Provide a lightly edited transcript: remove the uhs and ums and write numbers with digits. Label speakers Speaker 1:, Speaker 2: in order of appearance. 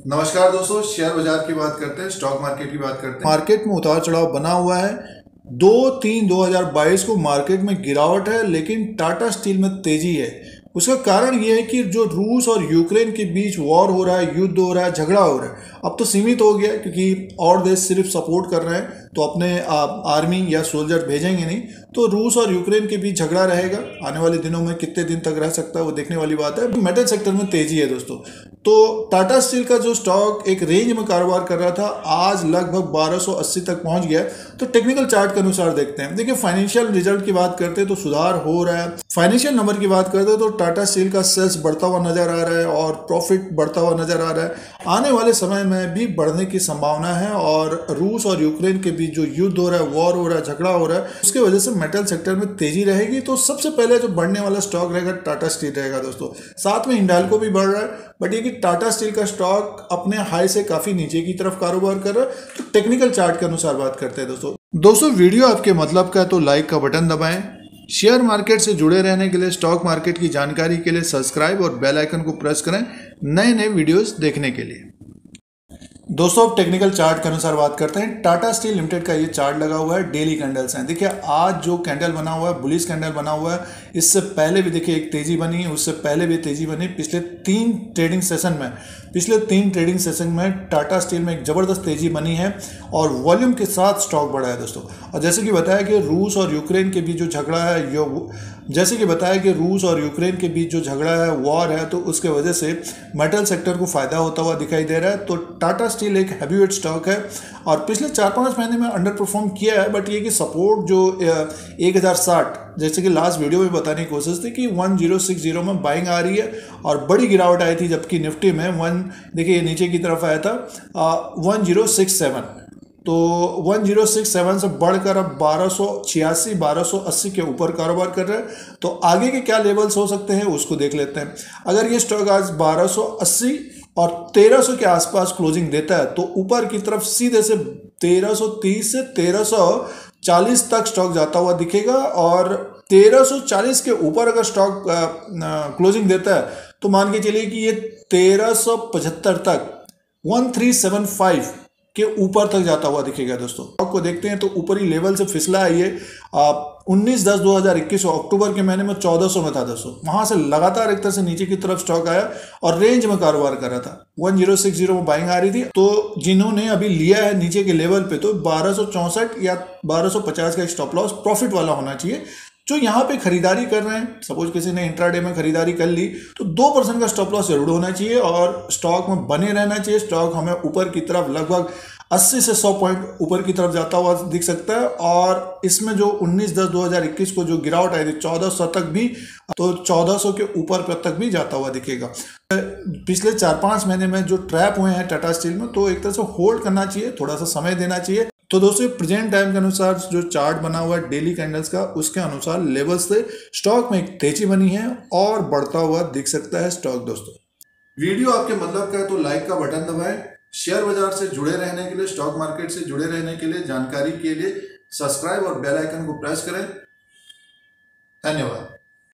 Speaker 1: नमस्कार दोस्तों, शेयर बाजार की बात करते हैं, स्टॉक मार्केट की बात करते हैं। मार्केट में उतार चढ़ाव बना हुआ है। 2022 को मार्केट में गिरावट है, लेकिन टाटा स्टील में तेजी है। उसका कारण ये है कि जो रूस और यूक्रेन के बीच वॉर हो रहा है, युद्ध हो रहा है, झगड़ा हो रहा है, अब तो सीमित हो गया क्योंकि और देश सिर्फ सपोर्ट कर रहे हैं तो अपने आर्मी या सोल्जर भेजेंगे नहीं। तो रूस और यूक्रेन के बीच झगड़ा रहेगा। आने वाले दिनों में कितने दिन तक रह सकता है वो देखने वाली बात है। मेटल सेक्टर में तेजी है दोस्तों। तो टाटा स्टील का जो स्टॉक एक रेंज में कारोबार कर रहा था, आज लगभग 1280 तक पहुंच गया। तो टेक्निकल चार्ट के अनुसार देखते हैं। देखिए, फाइनेंशियल रिजल्ट की बात करते हैं तो सुधार हो रहा है। फाइनेंशियल नंबर की बात करते हैं तो टाटा स्टील का सेल्स बढ़ता हुआ नजर आ रहा है और प्रॉफिट बढ़ता हुआ नजर आ रहा है। आने वाले समय में भी बढ़ने की संभावना है। और रूस और यूक्रेन के बीच जो युद्ध हो रहा है, वॉर हो रहा है, झगड़ा हो रहा है, उसके वजह से मेटल सेक्टर में तेजी रहेगी। तो सबसे पहले जो बढ़ने वाला स्टॉक रहेगा टाटा स्टील रहेगा दोस्तों। साथ में हिंडाल्को भी बढ़ रहा है, बट ये कि टाटा स्टील का स्टॉक अपने हाई से काफी नीचे की तरफ कारोबार कर रहा है। तो टेक्निकल चार्ट के अनुसार बात करते हैं दोस्तों वीडियो आपके मतलब का है तो लाइक का बटन दबाएं। शेयर मार्केट से जुड़े रहने के लिए, स्टॉक मार्केट की जानकारी के लिए सब्सक्राइब और बेल आइकन को प्रेस करें नए नए वीडियोस देखने के लिए। दोस्तों अब टेक्निकल चार्ट के अनुसार बात करते हैं। टाटा स्टील लिमिटेड का ये चार्ट लगा हुआ है, डेली कैंडल्स हैं। देखिए, आज जो कैंडल बना हुआ है, बुलिश कैंडल बना हुआ है। इससे पहले भी देखिए एक तेजी बनी है, उससे पहले भी तेजी बनी। पिछले तीन ट्रेडिंग सेशन में टाटा स्टील में एक जबरदस्त तेजी बनी है और वॉल्यूम के साथ स्टॉक बढ़ा है दोस्तों। और जैसे कि बताया कि रूस और यूक्रेन के बीच जो झगड़ा है, वॉर है, तो उसके वजह से मेटल सेक्टर को फायदा होता हुआ दिखाई दे रहा है। तो टाटा स्टील एक हैवीवेट स्टॉक है और पिछले 4-5 महीने में अंडर परफॉर्म किया है। बट ये कि सपोर्ट जो 1060, जैसे कि लास्ट वीडियो में बताने की कोशिश थी कि 1060 में बाइंग आ रही है और बड़ी गिरावट आई थी, जबकि निफ्टी में देखिए ये नीचे की तरफ आया था 1067। तो 1067 से बढ़कर अब 1280 के ऊपर कारोबार कर रहे हैं। तो आगे के क्या लेवल्स हो सकते हैं उसको देख लेते हैं। अगर ये स्टॉक आज 1280 और 1300 के आसपास क्लोजिंग देता है तो ऊपर की तरफ सीधे से 1330 से 1340 तक स्टॉक जाता हुआ दिखेगा। और 1340 के ऊपर अगर स्टॉक क्लोजिंग देता है तो मान के चलिए कि ये 1375 तक 1375 के ऊपर तक जाता हुआ दिखेगा दोस्तों। स्टॉक को देखते हैं तो ऊपरी लेवल से फिसला है ये 19/10/2021 अक्टूबर के महीने में 1400 में था दोस्तों। वहां से लगातार एक तरह से नीचे की तरफ स्टॉक आया और रेंज में कारोबार कर रहा था। 1060 में बाइंग आ रही थी। तो जिन्होंने अभी लिया है नीचे के लेवल पे, तो 1264 या 1250 का स्टॉप लॉस प्रॉफिट वाला होना चाहिए। जो यहाँ पे खरीदारी कर रहे हैं, सपोज किसी ने इंट्राडे में खरीदारी कर ली तो 2% का स्टॉप लॉस जरूर होना चाहिए और स्टॉक में बने रहना चाहिए। स्टॉक हमें ऊपर की तरफ लगभग 80 से 100 पॉइंट ऊपर की तरफ जाता हुआ दिख सकता है। और इसमें जो 19/10/2021 को जो गिरावट आई थी 1400 तक भी, तो 1400 के ऊपर तक भी जाता हुआ दिखेगा। पिछले 4-5 महीने में जो ट्रैप हुए हैं टाटा स्टील में, तो एक तरह से होल्ड करना चाहिए, थोड़ा सा समय देना चाहिए। तो दोस्तों प्रेजेंट टाइम के अनुसार जो चार्ट बना हुआ है डेली कैंडल्स का, उसके अनुसार लेवल्स से स्टॉक में एक तेजी बनी है और बढ़ता हुआ दिख सकता है स्टॉक दोस्तों। वीडियो आपके मतलब का है तो लाइक का बटन दबाएं। शेयर बाजार से जुड़े रहने के लिए, स्टॉक मार्केट से जुड़े रहने के लिए, जानकारी के लिए सब्सक्राइब और बेल आइकन को प्रेस करें। धन्यवाद।